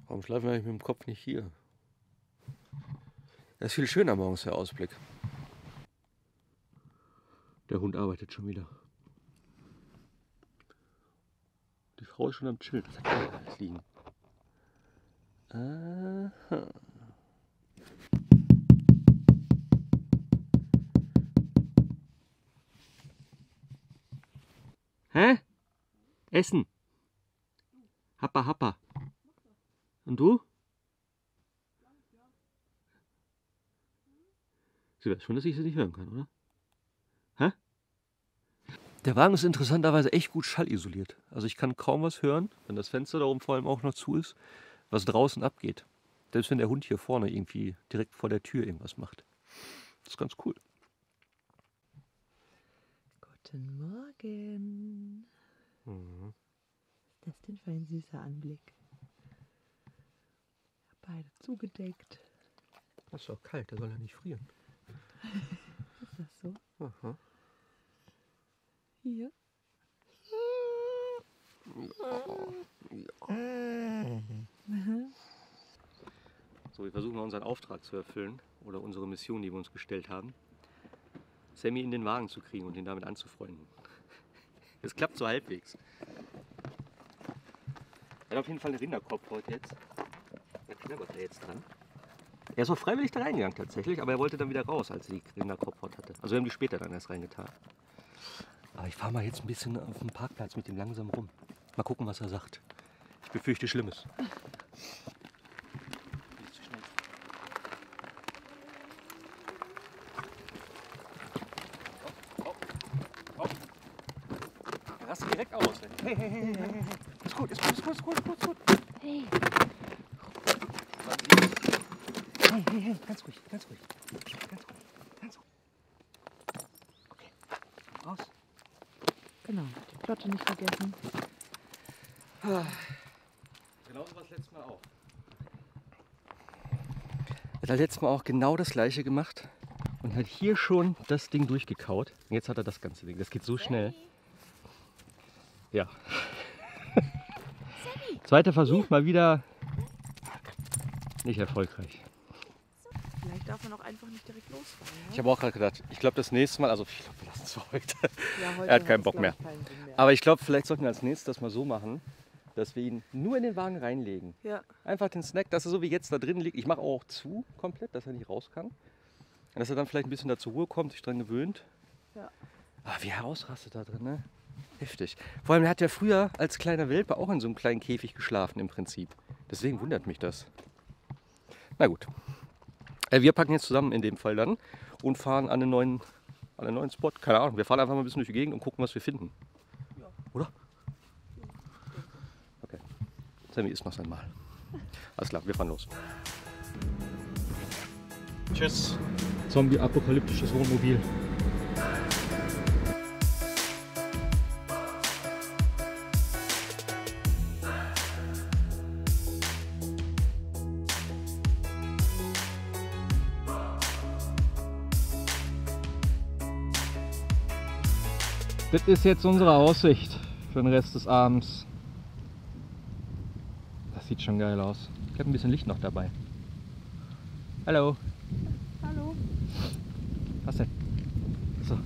Warum schlafen wir eigentlich mit dem Kopf nicht hier? Das ist viel schöner morgens, der Ausblick. Der Hund arbeitet schon wieder. Die Frau ist schon am Chillen. Das hat alles liegen. Aha. Hä? Essen. Happa, happa. Und du? Sie weiß schon, dass ich sie nicht hören kann, oder? Hä? Der Wagen ist interessanterweise echt gut schallisoliert. Also ich kann kaum was hören, wenn das Fenster da oben vor allem auch noch zu ist, was draußen abgeht. Selbst wenn der Hund hier vorne irgendwie direkt vor der Tür irgendwas macht. Das ist ganz cool. Guten Morgen. Mhm. Was ist das denn für ein süßer Anblick? Beide zugedeckt. Das ist auch kalt, der soll ja nicht frieren. Ist das so? Aha. Hier. So, wir versuchen mal unseren Auftrag zu erfüllen oder unsere Mission, die wir uns gestellt haben. Sammy in den Wagen zu kriegen und ihn damit anzufreunden. Es klappt so halbwegs. Er hat auf jeden Fall einen Rinderkopf heute jetzt. Da knabbert er jetzt dran. Er ist auch freiwillig da reingegangen tatsächlich, aber er wollte dann wieder raus, als er die Rinderkopfhaut hatte. Also wir haben die später dann erst reingetan. Aber ich fahre mal jetzt ein bisschen auf dem Parkplatz mit ihm langsam rum. Mal gucken, was er sagt. Ich befürchte Schlimmes. Rast direkt aus. Hey, hey, hey, hey, hey. Ist gut, ist gut, ist gut, ist gut, ist gut, ist gut. Hey. Hey, hey, hey, ganz ruhig, ganz ruhig. Ganz ruhig, ganz ruhig. Okay, raus. Genau, die Plotte nicht vergessen. Genauso war es letztes Mal auch. Er hat letztes Mal auch genau das gleiche gemacht und hat hier schon das Ding durchgekaut. Und jetzt hat er das ganze Ding. Das geht so schnell. Ja. Zweiter Versuch, mal wieder nicht erfolgreich. Vielleicht darf man auch einfach nicht direkt losfahren. Ne? Ich habe auch gerade gedacht, ich glaube das nächste Mal, also ich glaube, wir lassen es für heute. Ja, heute Er hat keinen es, Bock glaub mehr. ich, keinen Sinn mehr. Aber ich glaube, vielleicht sollten wir als nächstes das mal so machen, dass wir ihn nur in den Wagen reinlegen. Ja. Einfach den Snack, dass er so wie jetzt da drin liegt. Ich mache auch zu, komplett, dass er nicht raus kann. Und dass er dann vielleicht ein bisschen da zur Ruhe kommt, sich dran gewöhnt. Ja. Aber wie er ausrastet da drin, ne? Heftig. Vor allem, er hat ja früher als kleiner Welpe auch in so einem kleinen Käfig geschlafen im Prinzip. Deswegen wundert mich das. Na gut. Wir packen jetzt zusammen in dem Fall dann und fahren an einen neuen Spot. Keine Ahnung, wir fahren einfach mal ein bisschen durch die Gegend und gucken, was wir finden. Ja. Oder? Okay. Sammy isst noch sein Mal. Alles klar, wir fahren los. Tschüss. Zombie-apokalyptisches Wohnmobil. Das ist jetzt unsere Aussicht für den Rest des Abends. Das sieht schon geil aus. Ich habe ein bisschen Licht noch dabei. Hallo. Hallo. Was denn? So.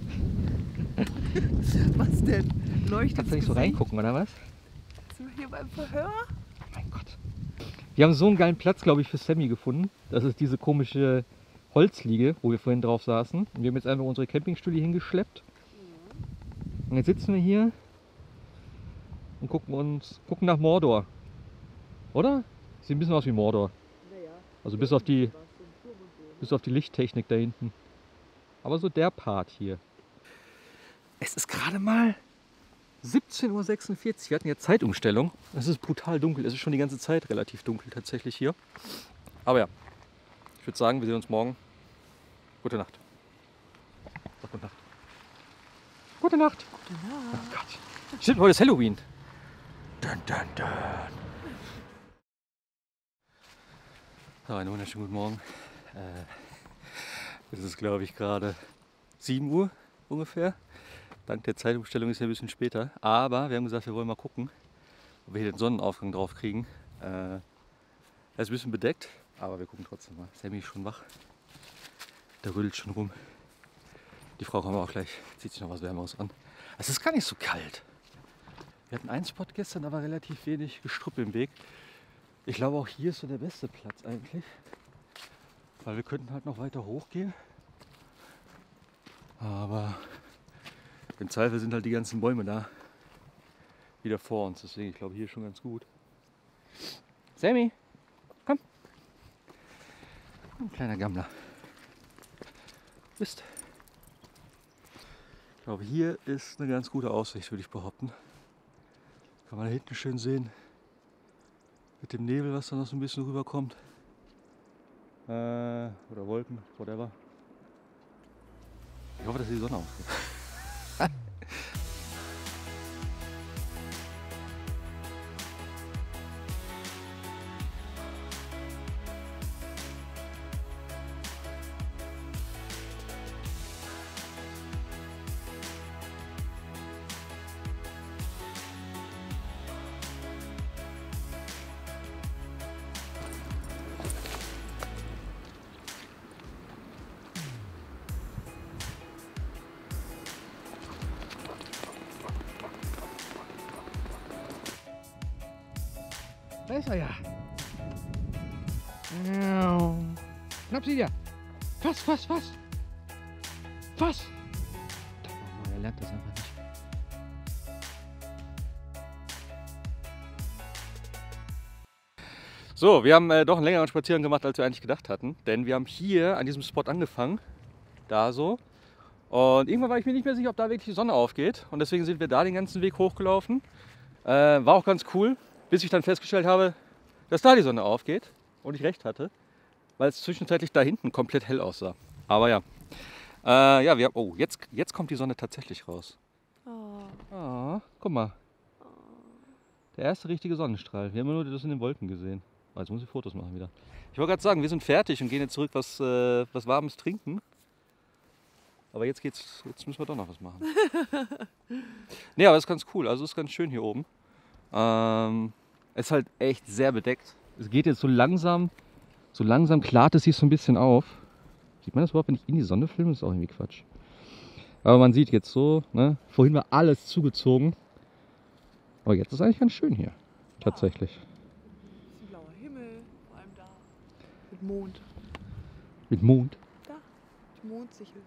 Was denn? Leuchtet Kannst du nicht so reingucken, oder was? Sind wir hier beim Verhör? Oh mein Gott. Wir haben so einen geilen Platz, glaube ich, für Sammy gefunden. Das ist diese komische Holzliege, wo wir vorhin drauf saßen. Und wir haben jetzt einfach unsere Campingstühle hingeschleppt. Und jetzt sitzen wir hier und gucken nach Mordor. Oder? Sieht ein bisschen aus wie Mordor. Naja. Also bis auf die Lichttechnik da hinten. Aber so der Part hier. Es ist gerade mal 17:46 Uhr. Wir hatten jetzt Zeitumstellung. Es ist brutal dunkel. Es ist schon die ganze Zeit relativ dunkel tatsächlich hier. Aber ja, ich würde sagen, wir sehen uns morgen. Gute Nacht. Sag gute Nacht. Gute Nacht. Gute Nacht. Oh Gott. Stimmt, heute ist Halloween. Dun, dun, dun. So, einen wunderschönen guten Morgen. Es ist, glaube ich, gerade 7 Uhr ungefähr. Dank der Zeitumstellung ist es ein bisschen später. Aber wir haben gesagt, wir wollen mal gucken, ob wir hier den Sonnenaufgang drauf kriegen. Er ist ein bisschen bedeckt, aber wir gucken trotzdem mal. Sammy ist schon wach. Der rödelt schon rum. Die Frau kommt auch gleich, zieht sich noch was Wärmeres an. Es ist gar nicht so kalt. Wir hatten einen Spot gestern, da war relativ wenig Gestrüpp im Weg. Ich glaube, auch hier ist so der beste Platz eigentlich. Weil wir könnten halt noch weiter hochgehen. Aber im Zweifel sind halt die ganzen Bäume da wieder vor uns. Deswegen, ich glaube, hier ist schon ganz gut. Sammy, komm. Ein kleiner Gammler. Mist. Ich glaube, hier ist eine ganz gute Aussicht, würde ich behaupten. Kann man da hinten schön sehen. Mit dem Nebel, was da noch so ein bisschen rüberkommt. Oder Wolken, whatever. Ich hoffe, dass die Sonne aufgeht. Da ist er ja. Schnapp sie dir. Fass. Fass. Oh, er lernt das einfach nicht. So, wir haben doch einen längeren Spaziergang gemacht, als wir eigentlich gedacht hatten. Denn wir haben hier an diesem Spot angefangen. Da so. Und irgendwann war ich mir nicht mehr sicher, ob da wirklich die Sonne aufgeht. Und deswegen sind wir da den ganzen Weg hochgelaufen. War auch ganz cool. Bis ich dann festgestellt habe, dass da die Sonne aufgeht und ich recht hatte, weil es zwischenzeitlich da hinten komplett hell aussah. Aber ja, oh, jetzt kommt die Sonne tatsächlich raus. Oh, guck mal, der erste richtige Sonnenstrahl. Wir haben nur das in den Wolken gesehen. Jetzt muss ich Fotos machen wieder. Ich wollte gerade sagen, wir sind fertig und gehen jetzt zurück was Warmes trinken. Aber jetzt müssen wir doch noch was machen. Nee, aber das ist ganz cool, also es ist ganz schön hier oben. Es ist halt echt sehr bedeckt. Es geht jetzt so langsam klart es sich so ein bisschen auf. Sieht man das überhaupt, wenn ich in die Sonne filme? Das ist auch irgendwie Quatsch. Aber man sieht jetzt so, ne? Vorhin war alles zugezogen. Aber jetzt ist eigentlich ganz schön hier. Tatsächlich. Es ist ein blauer Himmel, vor allem da. Mit Mond. Mit Mond? Da, die Mondsichel.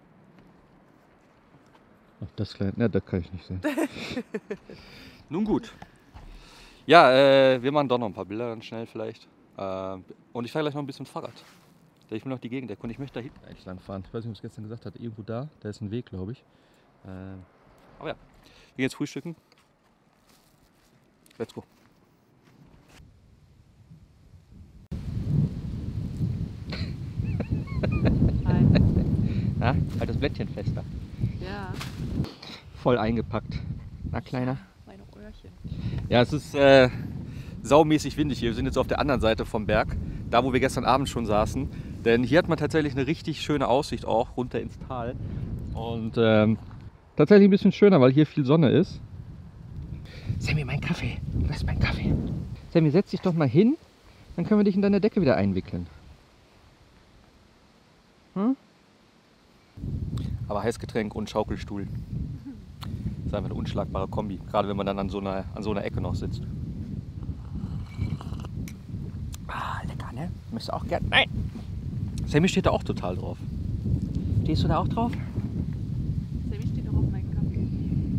Ach, das kleine, ja, das kann ich nicht sehen. Nun gut. Ja, wir machen doch noch ein paar Bilder ganz schnell vielleicht. Und ich fahre gleich noch ein bisschen Fahrrad. Ich will noch die Gegend erkunden. Ich möchte da hinten eigentlich lang fahren. Ich weiß nicht, ob ich es gestern gesagt hatte. Irgendwo da ist ein Weg, glaube ich. Aber ja, wir gehen jetzt frühstücken. Let's go. Na, halt das Blättchen fester. Ja, Voll eingepackt. Na, Kleiner. meine Öhrchen. Ja, es ist saumäßig windig hier. Wir sind jetzt auf der anderen Seite vom Berg, da wo wir gestern Abend schon saßen. Denn hier hat man tatsächlich eine richtig schöne Aussicht auch runter ins Tal. Und tatsächlich ein bisschen schöner, weil hier viel Sonne ist. Sammy, mein Kaffee. Wo ist mein Kaffee? Sammy, setz dich doch mal hin, dann können wir dich in deine Decke wieder einwickeln. Hm? Aber Heißgetränk und Schaukelstuhl. Das ist einfach eine unschlagbare Kombi. Gerade wenn man dann an so einer Ecke noch sitzt. Ah, lecker, ne? Möchtest du auch gern? Nein! Sammy steht da auch total drauf. Stehst du da auch drauf? Sammy steht noch auf meinen Kaffee.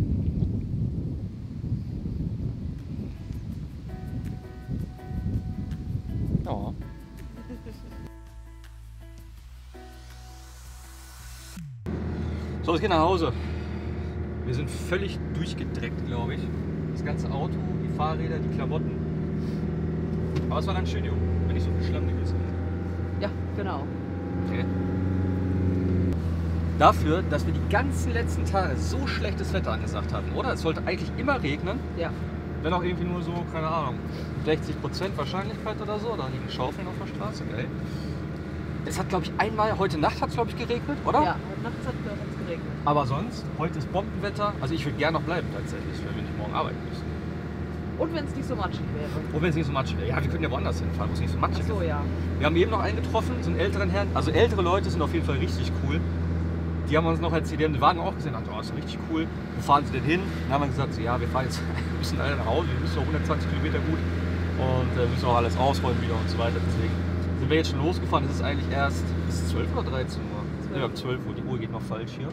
Ja. So, es geht nach Hause. Wir sind völlig durchgedreckt, glaube ich. Das ganze Auto, die Fahrräder, die Klamotten. Aber es war dann schön hier oben, wenn nicht so viel Schlamm gewesen wäre. Ja, genau. Okay. Dafür, dass wir die ganzen letzten Tage so schlechtes Wetter angesagt hatten, oder? Es sollte eigentlich immer regnen. Ja. Wenn auch irgendwie nur so, keine Ahnung, 60% Wahrscheinlichkeit oder so. Da liegen Schaufeln auf der Straße, geil. Es hat, glaube ich, einmal, heute Nacht hat es, glaube ich, geregnet, oder? Ja, heute Nacht hat es geregnet. Aber sonst, heute ist Bombenwetter. Also ich würde gerne noch bleiben tatsächlich, wenn wir nicht morgen arbeiten müssen. Und wenn es nicht so matschig wäre. Und wenn es nicht so matschig wäre. Ja, wir können ja woanders hinfahren, wo es nicht so matschig Ach so, ist. ja. Wir haben eben noch einen getroffen, so einen älteren Herrn. Also ältere Leute sind auf jeden Fall richtig cool. Die haben uns noch erzählt, die haben den Wagen auch gesehen. Oh, ist richtig cool. Wo fahren sie denn hin? Dann haben wir gesagt, so, ja, wir fahren jetzt ein bisschen alle nach Hause. Wir müssen auch 120 Kilometer gut. Und müssen auch alles ausräumen wieder und so weiter. Deswegen sind wir jetzt schon losgefahren. Es ist eigentlich erst, ist es 12 oder 13 Uhr? 12. Ja, um 12 Uhr. Die Uhr geht noch falsch hier.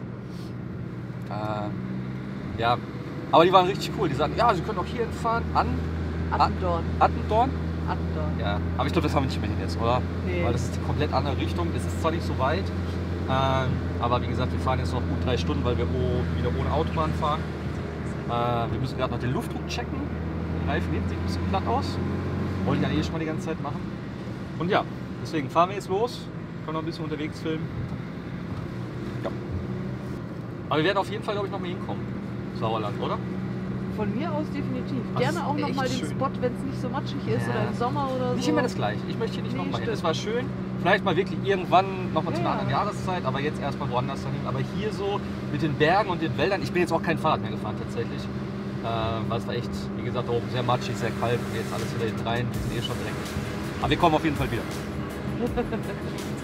Ja, aber die waren richtig cool. Die sagten, ja, sie können auch hier hinfahren. Attendorn. Attendorn? Attendorn. Ja, aber ich glaube, das haben wir nicht mehr hin jetzt, oder? Nee. Weil das ist die komplett andere Richtung. Es ist zwar nicht so weit, aber wie gesagt, wir fahren jetzt noch gut 3 Stunden, weil wir wieder ohne Autobahn fahren. Wir müssen gerade noch den Luftdruck checken. Die Reifen hinten sieht ein bisschen platt aus. Wollen ja eh schon mal die ganze Zeit machen. Und ja, deswegen fahren wir jetzt los. Können noch ein bisschen unterwegs filmen. Ja. Aber wir werden auf jeden Fall, glaube ich, noch mal hinkommen. Sauerland, oder? Von mir aus definitiv. Das Gerne ist auch noch echt mal den schön. Spot, wenn es nicht so matschig ist Ja. oder im Sommer oder so. Nicht immer das Gleiche. Ich möchte hier nicht Nee, nochmal hin. stimmt. Es war schön. Vielleicht mal wirklich irgendwann nochmal zu einer Ja. anderen Jahreszeit, aber jetzt erstmal woanders dahin. Aber hier so mit den Bergen und den Wäldern. Ich bin jetzt auch kein Fahrrad mehr gefahren tatsächlich. Weil es war echt, wie gesagt, da oben sehr matschig, sehr kalt. Und jetzt alles wieder hinten rein. Wir sind eh schon direkt. Aber wir kommen auf jeden Fall wieder.